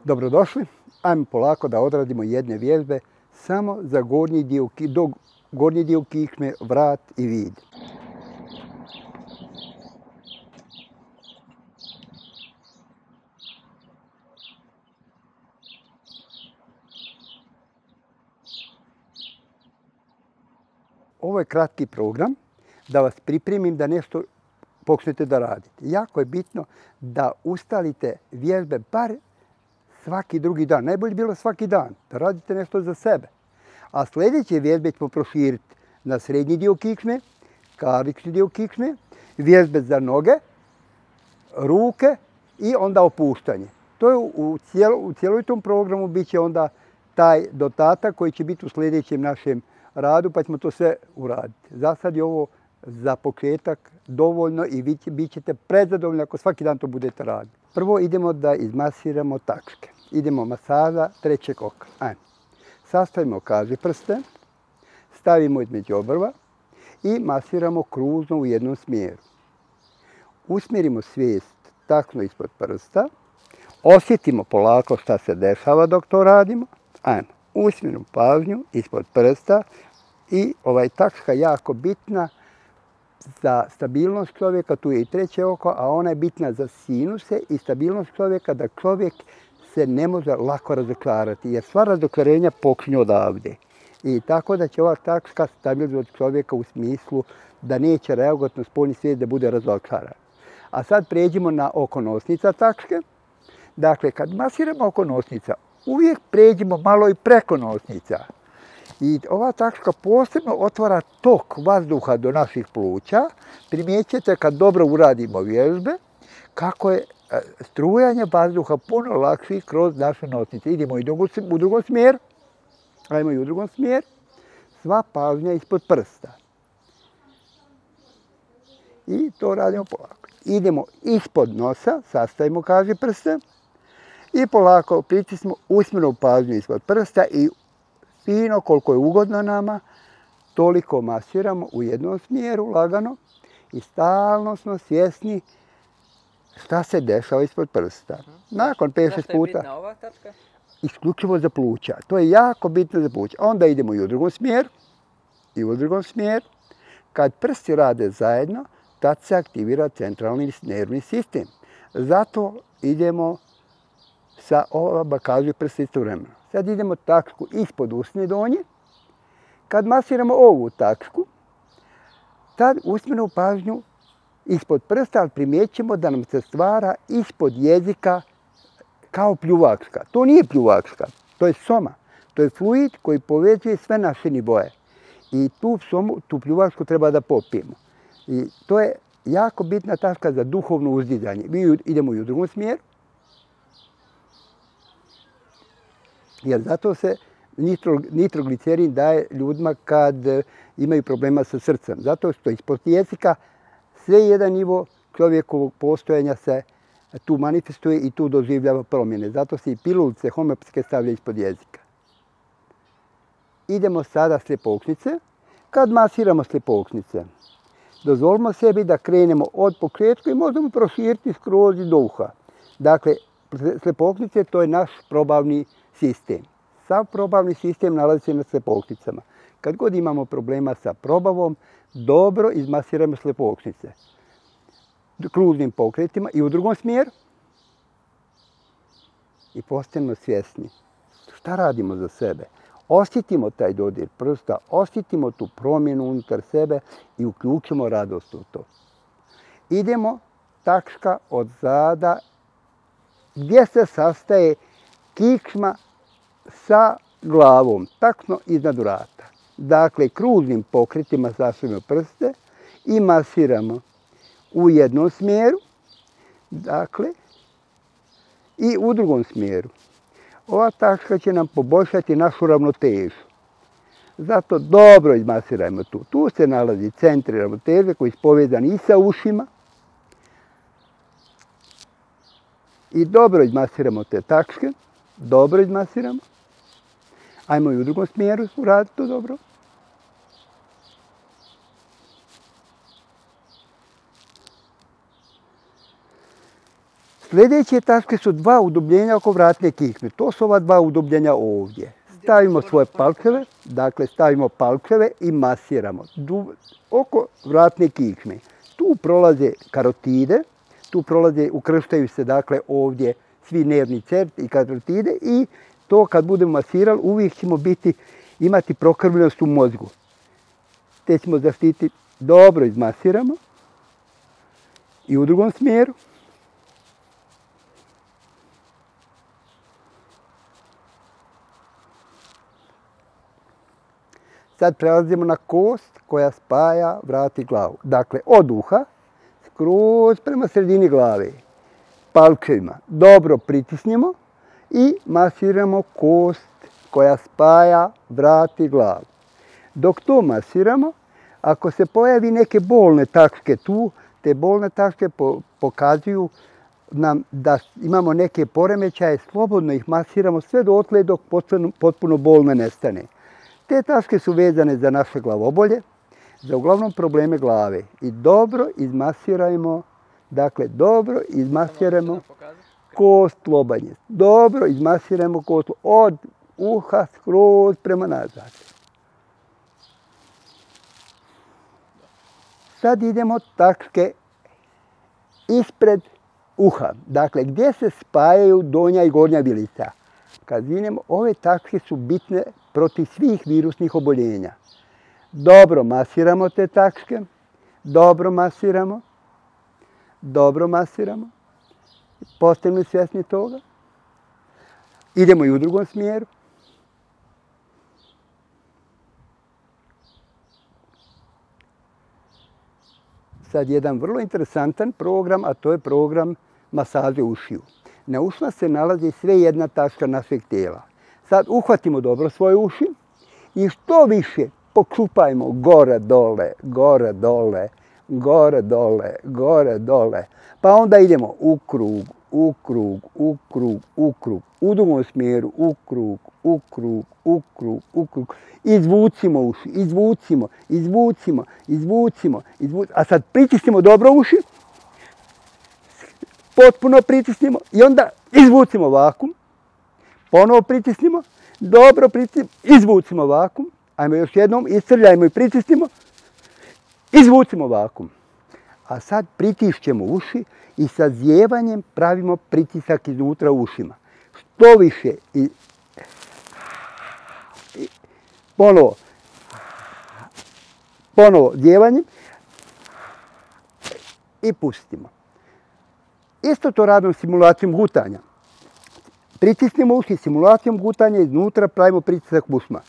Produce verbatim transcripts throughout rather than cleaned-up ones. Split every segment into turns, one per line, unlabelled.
Dobrodošli. Ajmo polako da odradimo jedne vježbe samo za gornji dio, do gornji dio kičme, vrat i vid. Ovo je kratki program da vas pripremim da nešto počnete da radite. Jako je bitno da ustalite vježbe bar svaki drugi dan. Najbolje bi bilo svaki dan, da radite nešto za sebe. A sljedeće vježbe ćemo proširiti na srednji dio kičme, kavični dio kičme, vježbe za noge, ruke i onda opuštanje. To je u, cijelo, u cijeloj tom programu bit će onda taj dodatak koji će biti u sljedećem našem radu, pa ćemo to sve uraditi. Za sad je ovo za početak dovoljno i vi bit ćete prezadovoljni ako svaki dan to budete raditi. Prvo idemo da izmasiramo tačke. Idemo masaža trećeg oka. Ajmo. Sastavimo kaži prste, stavimo između obrva i masiramo kružno u jednom smjeru. Usmjerimo svijest tačno ispod prsta, osjetimo polako šta se dešava dok to radimo. Ajmo. Usmjerimo pažnju ispod prsta i ovaj tačka jako bitna za stabilnost čovjeka, tu je i treće oko, a ona je bitna za sinuse i stabilnost čovjeka, da čovjek se ne može lako razoklarati, jer sva razokvarenja počinju odavde. I tako da će ova tačka stabilizovati čovjeka u smislu da neće reagovati na spoljni svijet, da bude razočaran. A sad pređimo na oko nosnica tačke. Dakle, kad masiramo oko nosnica, uvijek pređimo malo i preko nosnica. I ova tačka posebno otvara tok vazduha do naših pluća. Primijećete kad dobro uradimo vježbe, kako je strujanje vazduha puno lakši kroz naše nosnice. Idemo i u drugom smjeru. Ajmo i u drugom smjeru. Sva pažnja ispod prsta. I to radimo polako. Idemo ispod nosa, sastavimo kaži prste. I polako pritisnemo usmjerenu pažnju ispod prsta i fino, koliko je ugodno nama, toliko masiramo u jednom smjeru, lagano, i stalno smo svjesni šta se dešava ispod prsta. Nakon pet šest puta.
Zašto je bitna ova tačka?
Isključivo za pluća. To je jako bitno za pluća. Onda idemo i u drugom smjeru, i u drugom smjeru. Kad prsti rade zajedno, tad se aktivira centralni nervni sistem. Zato idemo sa oba kaži prsta istovremeno. Sad idemo tačku ispod usne donje. Kad masiramo ovu tačku, tad usmjerenu pažnju ispod prsta, ali primjećemo da nam se stvara ispod jezika kao pljuvačka. To nije pljuvačka, to je soma. To je fluid koji povezuje sve naše nivoje. I tu, somu, tu pljuvačku treba da popijemo. I to je jako bitna tačka za duhovno uzdizanje. Mi idemo i u drugom smjeru. Jer zato se nitro, nitroglicerin daje ljudima kad imaju problema sa srcem. Zato što ispod jezika sve jedan nivo čovjekovog postojanja se tu manifestuje i tu doživljava promjene. Zato se i pilulce homeopatske stavlja ispod jezika. Idemo sada slijepoknice. Kad masiramo slijepoknice, dozvolimo sebi da krenemo od početka i možemo proširiti skroz do uha. Dakle, slijepoknice to je naš probavni sistem. Sav probavni sistem nalazi se na slijepoknicama. Kad god imamo problema sa probavom, dobro izmasiramo slijepoknice. Kružnim pokretima i u drugom smjeru. I postanemo svjesni. Šta radimo za sebe? Osjetimo taj dodir prsta, osjetimo tu promjenu unutar sebe i uključimo radost u to. Idemo tačka od zada gdje se sastaje kičma sa glavom, tačno iznad vrata. Dakle, kružnim pokretima sastavimo prste i masiramo u jednom smjeru, dakle, i u drugom smjeru. Ova tačka će nam poboljšati našu ravnotežu. Zato dobro izmasirajmo tu. Tu se nalazi centri ravnoteže koji su povezani i sa ušima. I dobro izmasiramo te tačke. Dobro izmasiramo. Ajmo i u drugom smjeru uraditi to dobro. Sljedeće tačke su dva udubljenja oko vratne kičme. To su ova dva udubljenja ovdje. Stavimo svoje palčeve, dakle stavimo palčeve i masiramo oko vratne kičme. Tu prolaze karotide, tu prolaze, ukrštaju se dakle ovdje svi nervni certi i karotide i to kad budemo masirali uvijek ćemo biti, imati prokrvljenost u mozgu. Te ćemo zaštiti, dobro izmasiramo i u drugom smjeru. Sad prelazimo na kost koja spaja vrat i glavu. Dakle, od uha skroz prema sredini glave. Palčevima dobro pritisnemo i masiramo kost koja spaja vrat i glavu. Dok to masiramo, ako se pojavi neke bolne tačke tu, te bolne tačke pokazuju nam da imamo neke poremećaje, slobodno ih masiramo sve dotle dok potpuno bol ne nestane. Te tačke su vezane za naše glavobolje, za uglavnom probleme glave. I dobro izmasirajmo, dakle dobro izmasiramo kost lobanje. Dobro izmasiramo kost od uha skroz prema nazad. Sad idemo tačke ispred uha, dakle gdje se spajaju donja i gornja vilica. Kad vidimo, ove tačke su bitne protiv svih virusnih oboljenja. Dobro masiramo te tačke, dobro masiramo, dobro masiramo. Postajemo svjesni toga. Idemo i u drugom smjeru. Sad jedan vrlo interesantan program, a to je program masaže ušiju. Na ušima se nalazi sve jedna tačka našeg tijela. Sad uhvatimo dobro svoje uši i što više pokupajmo gore, dole, gore, dole, gore, dole, gore, dole. Pa onda idemo u krug, u krug, u krug, u krug, u drugom smjeru, u krug, u krug, u krug, u krug. Izvucimo uši, izvucimo, izvucimo, izvucimo, izvucimo. A sad pritisnimo dobro uši, potpuno pritisnimo i onda izvucimo vakum. Ponovo pritisnimo, dobro pritisnimo, izvucimo vakum. Ajmo još jednom, iscrljajmo i pritisnimo, izvucimo vakum. A sad pritišćemo uši i sa zjevanjem pravimo pritisak iznutra u ušima. Što više i ponovo, ponovo zjevanjem i pustimo. Isto to radimo simulacijom gutanja. Pritisnemo uši simulacijom gutanja, iznutra pravimo pritisak u ušima.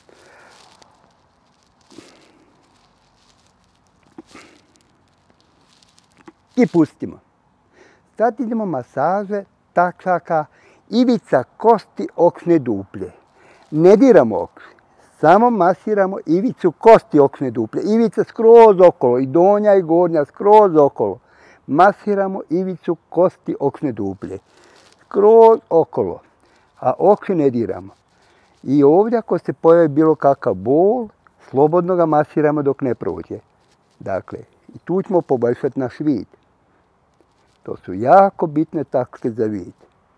I pustimo. Sad idemo masaže tačaka ivica kosti oksne duplje. Ne diramo oks, samo masiramo ivicu kosti oksne duplje. Ivica skroz okolo, i donja i gornja skroz okolo. Masiramo ivicu kosti oksne duplje. Skroz okolo, a oči ne diramo. I ovdje ako se pojavi bilo kakav bol, slobodno ga masiramo dok ne prođe. Dakle, i tu ćemo poboljšati naš vid. To su jako bitne tačke za vid.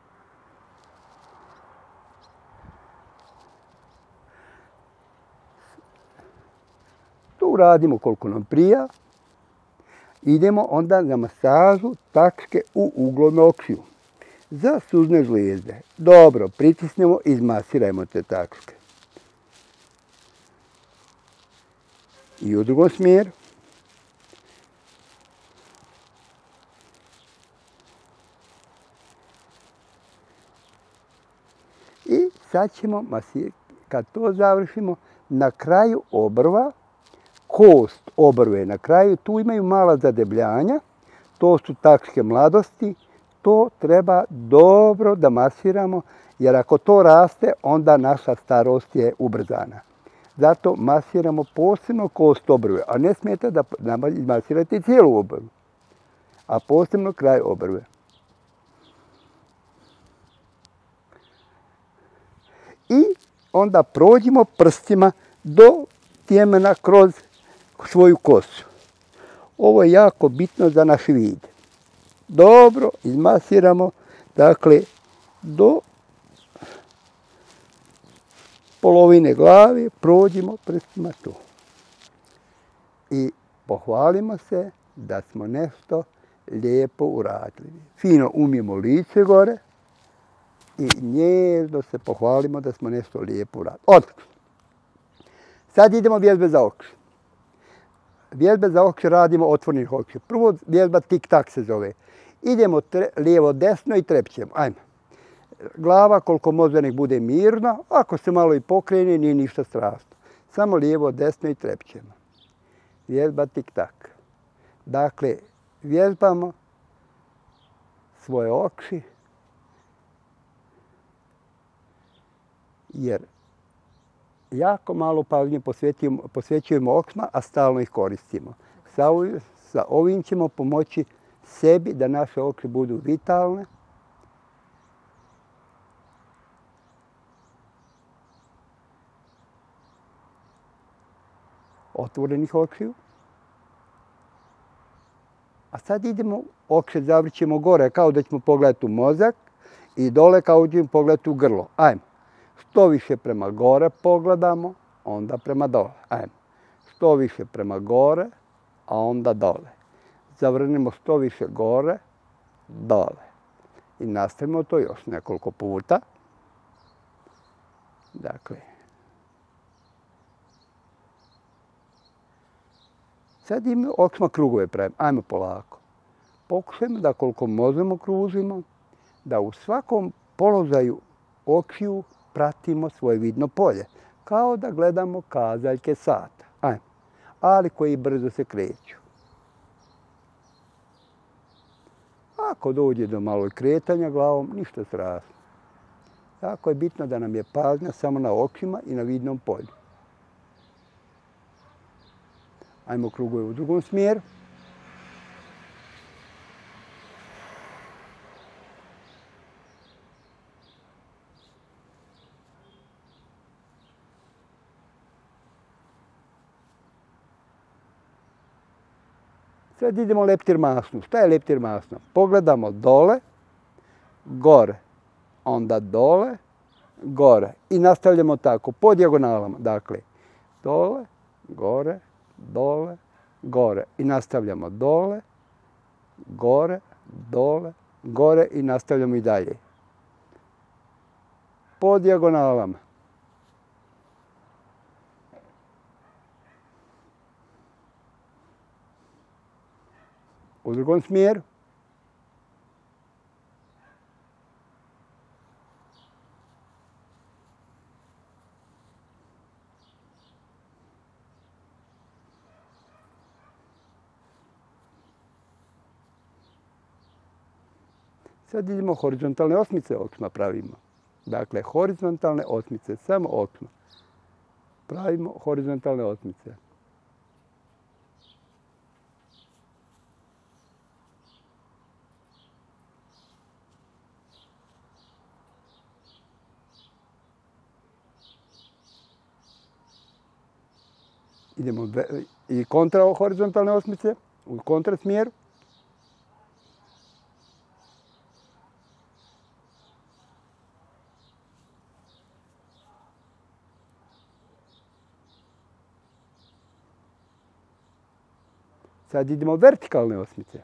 Tu radimo koliko nam prija. Idemo onda na masažu tačke u uglom očiju. Za suzne žlijezde. Dobro, pritisnemo i izmasirajmo te tačke. I u drugom smjeru. I sad ćemo masirati, kad to završimo, na kraju obrva, kost obrve na kraju, tu imaju mala zadebljanja, to su tačke mladosti, to treba dobro da masiramo, jer ako to raste, onda naša starost je ubrzana. Zato masiramo posebno kost obrve, a ne smijete da masirate cijelu obrvu, a posebno kraj obrve. I onda prođimo prstima do tjemena kroz svoju kosu. Ovo je jako bitno za naš vid. Dobro izmasiramo, Dakle, do polovine glave prođimo prstima tu. I pohvalimo se da smo nešto lijepo uradili. Fino umijemo lice gore i nježno se pohvalimo da smo nešto lijepo uradili. Odlično. Sad idemo vježbe za oči. Vježbe za oči radimo otvorenih očiju. Prvo vježba tik-tak se zove. Idemo lijevo desno i trepćemo. Ajmo. Glava koliko može nek bude mirna. Ako se malo i pokrene, nije ništa strašno. Samo lijevo desno i trepćemo. Vježba tik-tak. Dakle, vježbamo svoje oči, jer jako malo pažnje posvećujemo očima, a stalno ih koristimo. Sa, sa ovim ćemo pomoći sebi da naše oči budu vitalne, otvorenih očiju. A sad idemo, oči zavrćemo gore kao da ćemo pogledati u mozak i dole kao da ćemo pogledati u grlo. Ajmo. Što više prema gore pogledamo, onda prema dole. Ajmo. Što više prema gore, a onda dole. Zavrnemo što više gore, dole. I nastavimo to još nekoliko puta. Dakle. Sad imamo očima krugove pravimo. Ajmo polako. Pokušajmo da koliko možemo kružimo, da u svakom položaju očiju pratimo svoje vidno polje. Kao da gledamo kazaljke sata. Ajmo. Ali koji brzo se kreću. Ako dođe do malog kretanja glavom, ništa strašno. Jako je bitno da nam je pažnja samo na očima i na vidnom polju. Ajmo krugove u drugom smjeru. Sad idemo leptir masnu. Šta je leptir masna? Pogledamo dole, gore, onda dole, gore. I nastavljamo tako, po dijagonalama. Dakle, dole, gore, dole, gore. I nastavljamo dole, gore, dole, gore i nastavljamo i dalje. Po dijagonalama. U drugom smjeru. Sad idemo horizontalne osmice očima pravimo. Dakle, horizontalne osmice, samo očima. Pravimo horizontalne osmice. Idemo i kontra horizontalne osmice, u kontra smjeru. Sad idemo vertikalne osmice.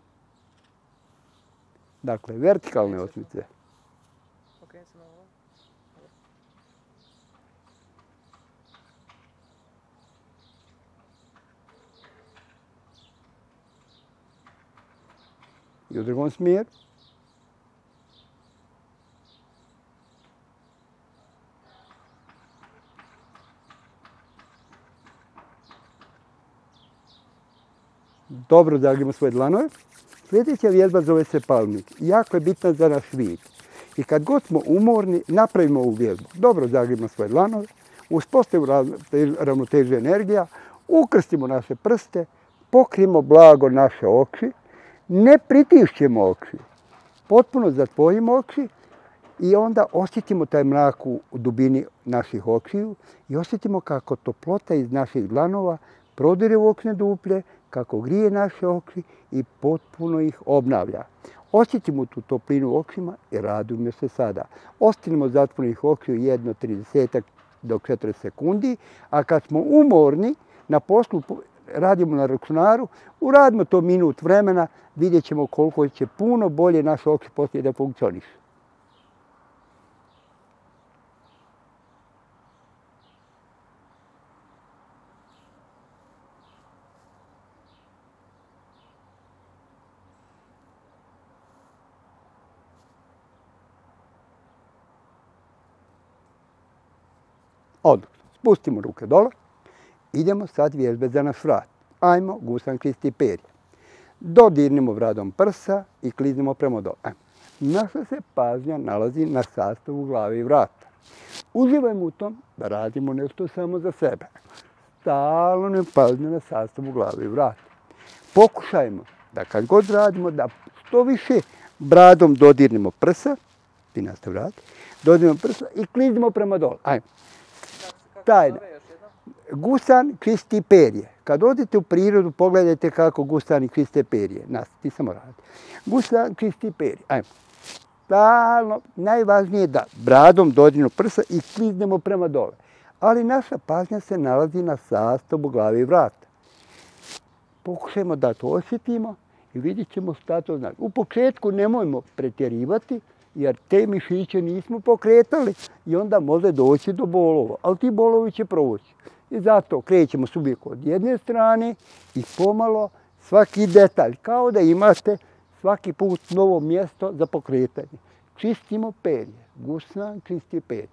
Dakle, vertikalne osmice. I u drugom smjeru. Dobro zagrimo svoje dlanove. Sljedeća vježba zove se palmik. Jako je bitna za naš vid. I kad god smo umorni, napravimo ovu vježbu. Dobro zagrimo svoje dlanove, uspostavimo ravnotežu energija, ukrstimo naše prste, pokrijemo blago naše oči, ne pritišćemo oči, potpuno zatvorimo oči i onda osjetimo taj mrak u dubini naših očiju i osjetimo kako toplota iz naših dlanova prodire u očne duplje, kako grije naše oči i potpuno ih obnavlja. Osjetimo tu toplinu u očima i radujemo se sada. Ostanemo zatvorenih očiju jedno tridesetak do četrdeset sekundi, a kad smo umorni, na poslu radimo na računaru, uradimo to minut vremena, vidjet ćemo koliko će puno bolje naše oči poslije da funkcionišu. Odlično. Spustimo ruke dole. Idemo sad vježbati za naš vrat. Ajmo, gusan, kristi perje. Dodirnimo vradom prsa i kliznemo prema dole. Ajmo. Naša se pažnja nalazi na sastavu glave i vrata. Uživajmo u tom da radimo nešto samo za sebe. Stalno nam pažnja na sastavu glave i vrata. Pokušajmo da kad god radimo da što više bradom dodirnemo prsa, ti nastav vrat, dodirnemo prsa i kliznemo prema dole. Ajmo. Tajna. Gusan čisti perje. Kad odete u prirodu, pogledajte kako gusani čiste perje. Nas, ti samo radi. Gusan čisti perje. Ajmo. Stalno, najvažnije je da bradom dodirnemo prsa i kliznemo prema dole. Ali naša pažnja se nalazi na sastavu glave i vrata. Pokušajmo da to osjetimo i vidjet ćemo šta to znači. U početku nemojmo pretjerivati, jer te mišiće nismo pokretali i onda može doći do bolova. Ali ti bolovi će proći. I zato krećemo se uvijek od jedne strane i pomalo svaki detalj, kao da imate svaki put novo mjesto za pokretanje. Čistimo perje. Gusan čisti perje.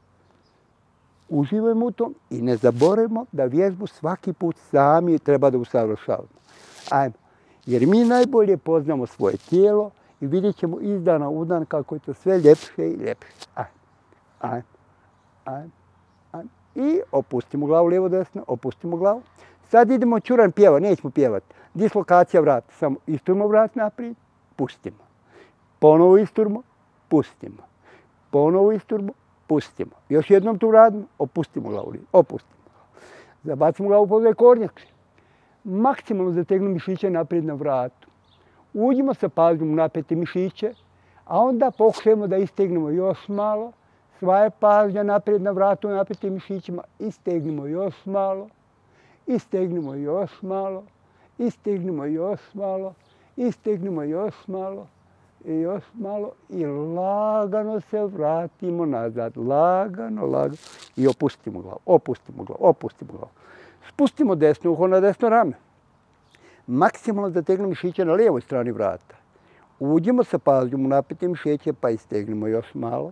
Uživajmo u tom i ne zaboravimo da vježbu svaki put sami treba da usavršavamo. Ajmo. Jer mi najbolje poznamo svoje tijelo i vidjet ćemo iz dana u dan kako je to sve ljepše i ljepše. Ajmo, ajmo, ajmo, ajmo. I opustimo glavu lijevo desno, opustimo glavu. Sad idemo čuran pjeva, nećemo pjevati. Dislokacija vrata, samo isturimo vrat naprijed, pustimo. Ponovo isturimo, pustimo. Ponovo isturimo, pustimo. Još jednom tu radimo, opustimo glavu lijevo, opustimo. Zabacimo glavu pod kornjak. Maksimalno zategnemo mišiće naprijed na vratu. Uđimo sa pažnjom u napete mišiće, a onda pokušajmo da istegnemo još malo. Sva je pažnja naprijed na vratu, napetim mišićima. Istegnimo još malo, istegnimo još malo, istegnimo još malo, istegnimo još malo, i još malo i lagano se vratimo nazad. Lagano, lagano i opustimo glavu, opustimo glavu, opustimo glavu. Spustimo desno uho na desno rame. Maksimalno zategnemo mišiće na lijevoj strani vrata. Uđemo sa pažnjom u napete mišiće pa istegnimo još malo.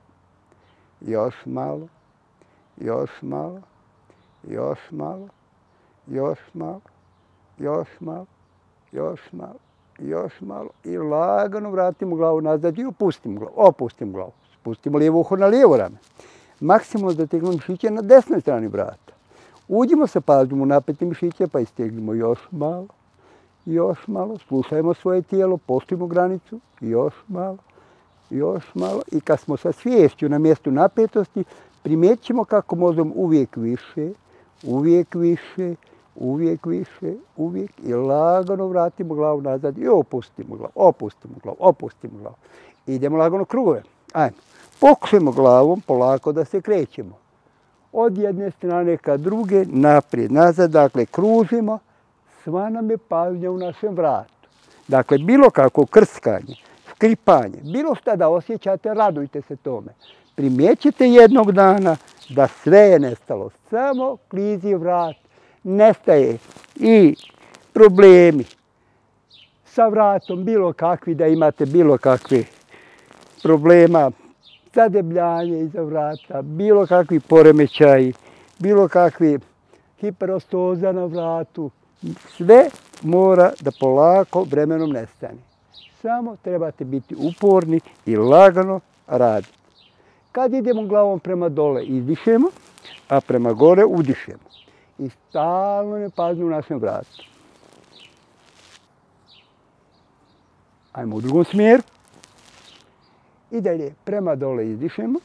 Još malo, još malo, još malo, još malo, još malo, još malo, još malo i lagano vratimo glavu nazad i opustimo glavu, opustimo glavu. Spustimo lijevo uho na lijevo rame. Maksimalno zategnemo mišiće na desnoj strani vrata. Uđimo sa pažnjom u napete mišiće pa istegnimo još malo, još malo, slušajmo svoje tijelo, poštujemo granicu, još malo. Još malo i kad smo sa sviješću na mjestu napetosti, primijetit ćemo kako možemo uvijek više, uvijek više, uvijek više, uvijek i lagano vratimo glavu nazad i opustimo glavu, opustimo glavu, opustimo glavu. Idemo lagano krugove. Ajmo. Pokušajmo glavom polako da se krećemo. Od jedne strane ka druge, naprijed, nazad, dakle kružimo, sva nam je pažnja u našem vratu. Dakle, bilo kako krskanje, skripanje, bilo šta da osjećate, radujte se tome. Primijećite jednog dana da sve je nestalo. Samo klizi vrat, nestaje i problemi sa vratom, bilo kakvi, da imate bilo kakvi problema, zadebljanje iza vrata, bilo kakvi poremećaji, bilo kakvi hiperostoza na vratu. Sve mora da polako vremenom nestane. Samo trebate biti uporni i lagano raditi. Kad idemo glavom prema dole izdišemo, a prema gore udišemo. I stalno ne pažnju u našem vratu. Ajmo u drugom smjeru. I dalje prema dole izdišemo,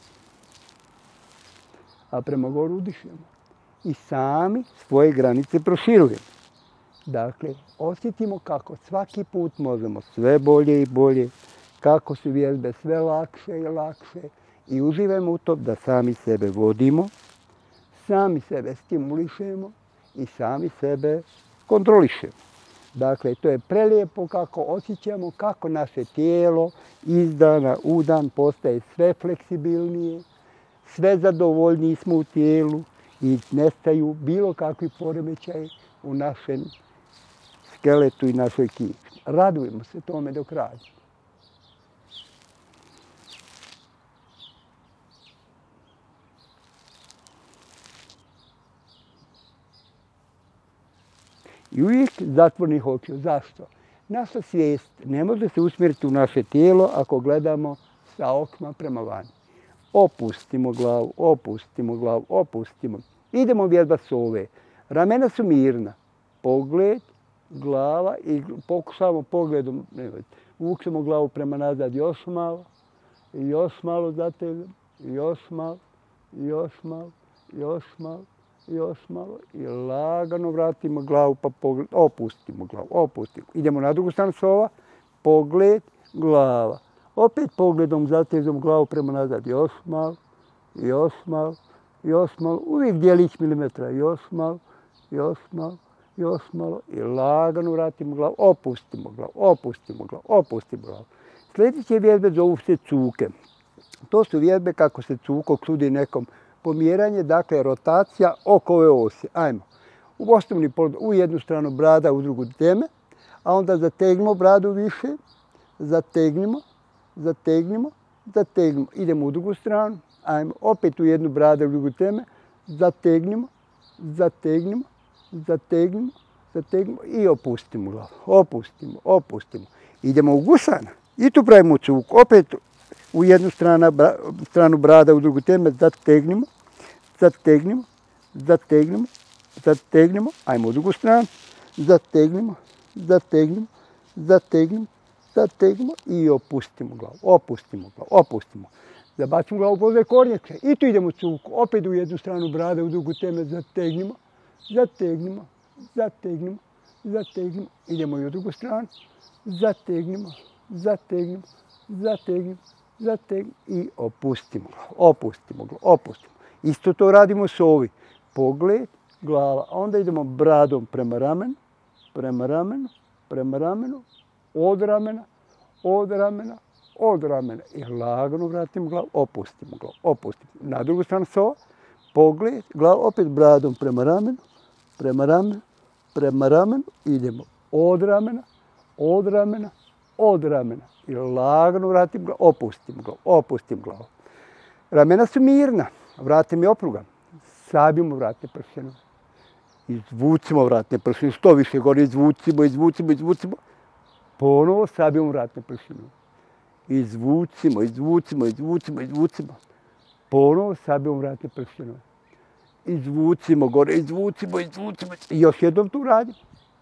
a prema gore udišemo. I sami svoje granice proširujemo. Dakle, osjetimo kako svaki put možemo sve bolje i bolje, kako su vježbe sve lakše i lakše i uživamo u tom da sami sebe vodimo, sami sebe stimulišemo i sami sebe kontrolišemo. Dakle, to je prelijepo kako osjećamo, kako naše tijelo iz dana u dan postaje sve fleksibilnije, sve zadovoljniji smo u tijelu i nestaju bilo kakvi poremećaji u našem skeletu i našoj kičmi. Radujemo se tome dok radimo. I uvijek zatvornih očiju. Zašto? Naša svijest ne može se usmjeriti u naše tijelo ako gledamo sa okma prema vani. Opustimo glavu, opustimo glavu, opustimo. Idemo vježbat sove. Ramena su mirna. Pogled, glava i pokušavamo pogledom, vučemo glavu prema nazad još malo, još malo zatežemo, još malo, još malo, još malo, još malo i lagano vratimo glavu pa pogled, opustimo glavu, opustimo. Idemo na drugu stranu sova, pogled, glava. Opet pogledom zatežemo glavu prema nazad, još malo, još malo, još malo, uvijek dijelić milimetra, još malo, još malo, još malo i lagano vratimo glavu, opustimo glavu, opustimo glavu, opustimo glavu. Sljedeće vježbe zovu se cuke. To su vježbe kako se cukog sudi nekom pomjeranje, dakle rotacija oko ove osi. Ajmo. U osnovni položaj, u jednu stranu brada, u drugu teme, a onda zategnemo bradu više, zategnimo, zategnimo, zategnimo. Idemo u drugu stranu, ajmo, opet u jednu bradu, u drugu teme, zategnimo, zategnimo, zategnimo, zategnimo i opustimo glavu. Opustimo, opustimo. Idemo u gusana i tu pravimo cuk. Opet u jednu stranu, stranu brada, u drugu teme, zategnimo, zategnimo, zategnimo, zategnimo. Ajmo u drugu stranu, zategnimo, zategnimo, zategnimo, zategnimo i opustimo glavu. Opustimo glavu, opustimo. Zabacimo glavu u položaj kornjače i tu idemo cuk. Opet u jednu stranu brada, u drugu teme, zategnimo, zategnimo, zategnimo, zategnimo. Idemo i u drugu stranu, zategnimo, zategnimo, zategnimo, zategnimo i opustimo glavu, opustimo glavu, opustimo. Isto to radimo s ovi. Pogled, glava, a onda idemo bradom prema ramenu, prema ramenu, prema ramenu, od ramena, od ramena, od ramena i lagano vratimo glavu, opustimo glavu, opustimo. Na drugu stranu sova, pogled, glava, opet bradom prema ramenu, prema ramenu, prema ramenu, idemo od ramena, od ramena, od ramena i lagano vratimo glavu, opustimo glavu, opustimo glavu. Ramena su mirna, vrate mi oprugam, sabimo vratne prstenove, izvucimo vratne prstenove, što više gore izvucimo, izvucimo, izvucimo, ponovo sabimo vratne prstenove, izvucimo, izvucimo, izvucimo, izvucimo, ponovo sabimo vratne prstenove. Izvucimo gore, izvucimo, izvucimo i još jednom tu radimo.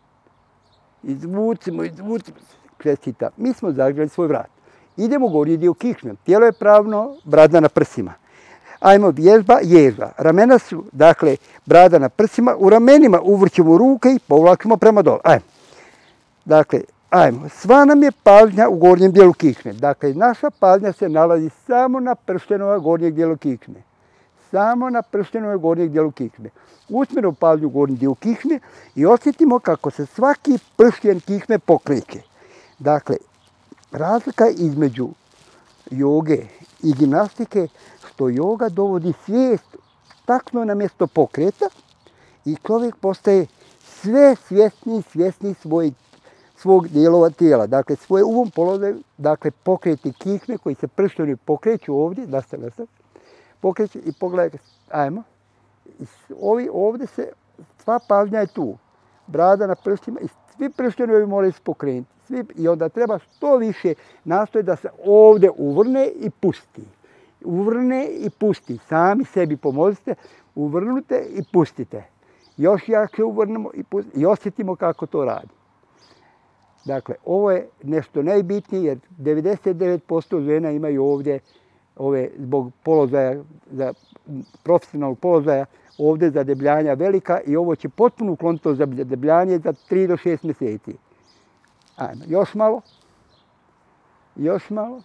Izvucimo, izvucimo, čestita. Mi smo zagrijali svoj vrat. Idemo gornji dio kičme. Tijelo je pravno, brada na prsima. Ajmo, vježba, ježba. Ramena su, dakle, brada na prsima. U ramenima uvrćemo ruke i povlačimo prema dole. Ajmo. Dakle, ajmo. Sva nam je pažnja u gornjem dijelu kičme. Dakle, naša pažnja se nalazi samo na prstenova gornjeg dijela kičme. Samo na prstenove gornjeg dijelu kičme. Usmjerimo pažnju u gornji dio kičme i osjetimo kako se svaki prsten kičme pokreće. Dakle, razlika između joge i gimnastike što joga dovodi svijest takno na mjesto pokreta i čovjek postaje sve svjesniji, svjesniji svoj, svog dijelova tijela. Dakle, svoje u ovom položaju, dakle, pokreti kičme koji se prsteni pokreću ovdje, nastav, nastav, pokreću i pogledajte, ajmo. Ovi, ovdje se, sva pažnja je tu. Brada na prstima i svi prstenovi moraju se pokrenuti. Svi, i onda treba što više nastoji da se ovdje uvrne i pusti. Uvrne i pusti. Sami sebi pomozite, uvrnute i pustite. Još jače uvrnemo i pustite i osjetimo kako to radi. Dakle, ovo je nešto najbitnije jer devedeset devet posto žena imaju ovdje ove, zbog položaja, za profesionalnog položaja, ovdje zadebljanja velika i ovo će potpuno ukloniti to zadebljanje za tri do šest mjeseci. Ajmo, još malo. Još malo.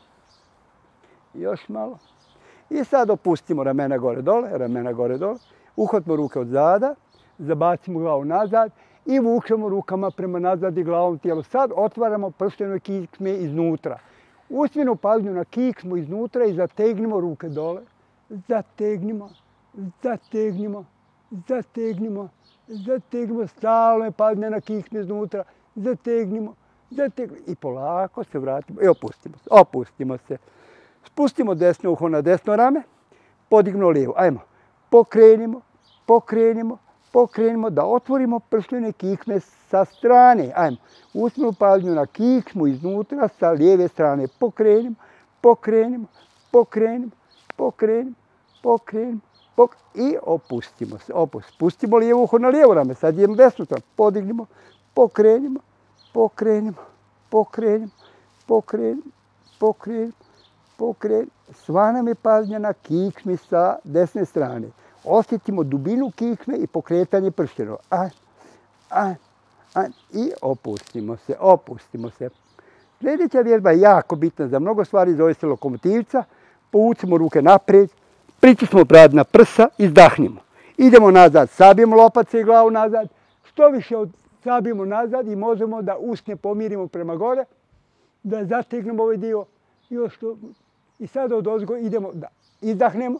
Još malo. I sad opustimo ramena gore dole, ramena gore dole. Uhvatimo ruke od zada, zabacimo glavu nazad i vučemo rukama prema nazad i glavom tijelu. Sad otvaramo prstene kiksme iznutra. Usmjerimo pažnju na kiksmu iznutra i zategnimo ruke dole. Zategnimo, zategnimo, zategnimo, zategnimo. Stalno je pažnja na kiksme iznutra. Zategnimo, zategnimo. I polako se vratimo i opustimo se. Opustimo se. Spustimo desno uho na desno rame. Podignemo lijevo. Ajmo. Pokrenimo, pokrenimo, pokrenimo da otvorimo prstene kiksme sa strane. Ajmo. Usmjerimo pažnju na kiksmu iznutra sa lijeve strane. Pokrenimo, pokrenimo, pokrenimo, pokrenimo, pokrenimo, pok i opustimo se. Opustimo. Spustimo lijevo uho na lijevo rame. Sad idemo desno stranu. Podignimo, pokrenimo, pokrenimo, pokrenimo, pokrenimo, pokrenimo, pokrenimo. Sva nam je pažnja na kiksmi sa desne strane. Osjetimo dubinu kiksme i pokretanje prstenova. Aj, aj, aj. I opustimo se, opustimo se. Sljedeća vježba je jako bitna za mnogo stvari, zove se lokomotivca. Povucimo ruke naprijed, pritisnemo pradna prsa, izdahnimo. Idemo nazad, sabijemo lopace i glavu nazad. Što više sabijemo nazad i možemo da usne pomirimo prema gore, da zategnemo ovaj dio. Još to. I sad od ozgo idemo da izdahnemo,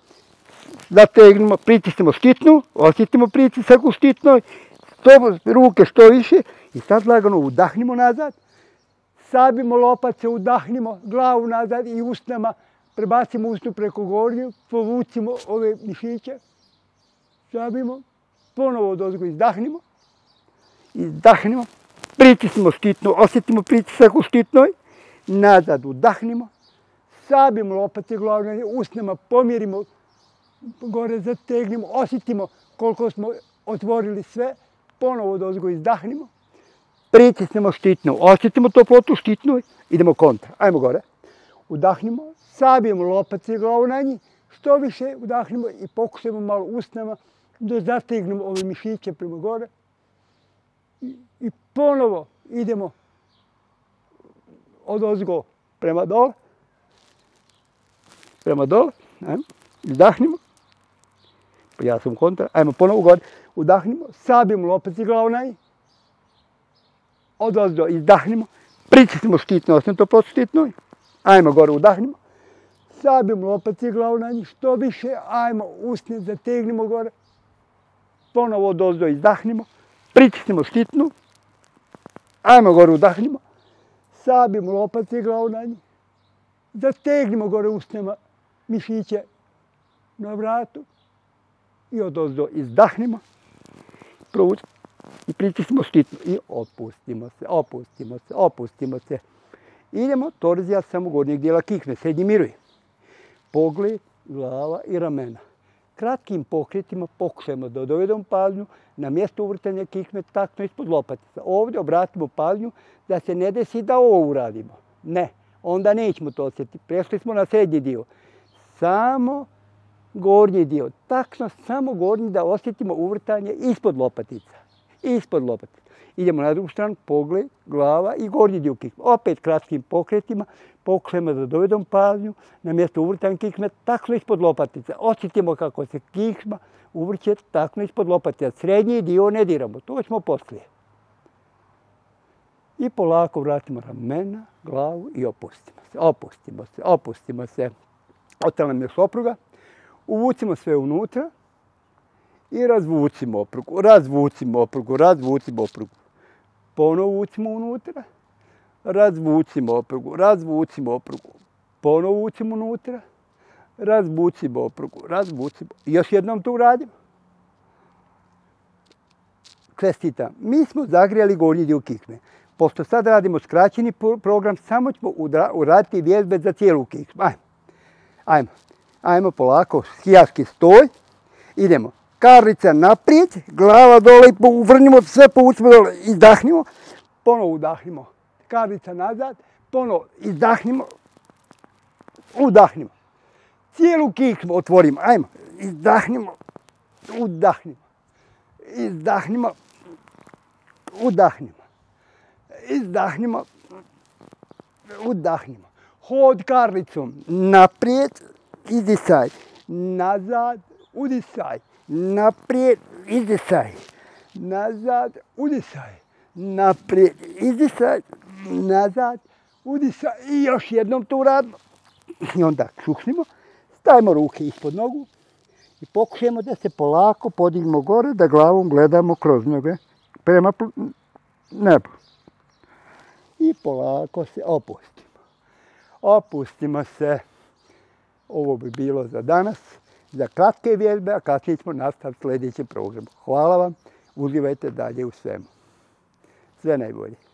zategnemo, pritisnemo štitnu, osjetimo pritisak u štitnoj, ruke što više i sad lagano udahnimo nazad, sabimo lopace, udahnimo glavu nazad i usnama, prebacimo usnu preko gornju, povucimo ove mišiće, sabimo, ponovo od ozgo izdahnimo, izdahnimo, pritisnemo štitnu, osjetimo pritisak u štitnoj, nazad udahnimo, sabimo lopace glavne, usnama pomjerimo, gore zategnimo, osjetimo koliko smo otvorili sve, ponovo odozgo izdahnimo, pritisnemo štitnu, osjetimo toplotu štitnu, idemo kontra, ajmo gore, udahnimo, sabijemo lopace i glavu na njih, što više udahnimo i pokušamo malo usnama da zategnemo ove mišiće prema gore i, i ponovo idemo odozgo prema dole, prema dole, ajmo, izdahnimo, ja sam kontra, ajmo ponovo gore, udahnimo, sabijemo lopace i glavu na njih, odozdo izdahnimo, pritisnimo štitno, osim toplotu štitnoj, ajmo gore, udahnimo, sabijemo lopace i glavu na njih, što više, ajmo usne, zategnimo gore, ponovo odozdo izdahnimo, pritisnimo štitnu, ajmo gore, udahnimo, sabijemo lopace i glavu na njih, zategnimo gore usnama mišiće na vratu i odozdo izdahnimo, provučimo i pritisnimo štitnu i opustimo se, opustimo se, opustimo se. Idemo torzija samo gornjeg dijela kiksme, srednji miruj. Pogled, glava i ramena. Kratkim pokretima pokušajmo da dovedemo pažnju na mjesto uvrtanja kiksme tačno ispod lopatica. Ovdje obratimo pažnju da se ne desi da ovo uradimo. Ne, onda nećemo to osjetiti. Prešli smo na srednji dio. Samo gornji dio. Tačno samo gornji da osjetimo uvrtanje ispod lopatica. Ispod lopatica. Idemo na drugu stranu, pogled, glava i gornji dio kiksme. Opet kratkim pokretima pokušajmo da dovedemo pažnju na mjesto uvrtanja kiksme tačno ispod lopatica. Osjetimo kako se kiksma uvrće tačno ispod lopatica. Srednji dio ne diramo, to ćemo poslije. I polako vratimo ramena, glavu i opustimo se, opustimo se, opustimo se. Ostala nam još opruga. Uvucimo sve unutra i razvucimo oprugu, razvucimo oprugu, razvucimo oprugu. Ponovo uvucimo unutra, razvucimo oprugu, razvucimo oprugu. Ponovo uvucimo unutra, razvucimo oprugu, razvucimo. Još jednom to uradimo. Čestitam. Mi smo zagrijali gornji dio kiksme. Pošto sad radimo skraćeni program, samo ćemo uraditi vježbe za cijelu kiksmu. Ajmo. Ajmo. Ajmo polako, skijaški stoj. Idemo. Karlica naprijed, glava dole, uvrnimo sve, povucimo dole, izdahnimo. Ponovo udahnimo. Karlica nazad, ponovo izdahnimo. Udahnimo. Cijelu kiksmu otvorimo. Ajmo. Izdahnimo. Udahnimo. Izdahnimo. Udahnimo. Izdahnimo. udahnimo. Hod karlicom, naprijed, izdisaj, nazad, udisaj, naprijed, izdisaj, nazad, udisaj, naprijed, izdisaj, nazad, udisaj i još jednom to uradimo. I onda šuhnimo, stavimo ruke ispod nogu i pokušajmo da se polako podignemo gore, da glavom gledamo kroz noge prema nebu. I polako se opustimo. Opustimo se. Ovo bi bilo za danas, za kratke vježbe, a kasnije ćemo nastaviti sljedeći program. Hvala vam, uživajte dalje u svemu. Sve najbolje.